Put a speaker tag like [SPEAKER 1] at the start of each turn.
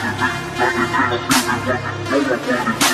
[SPEAKER 1] Like they tryna feel me, want me, know I want it.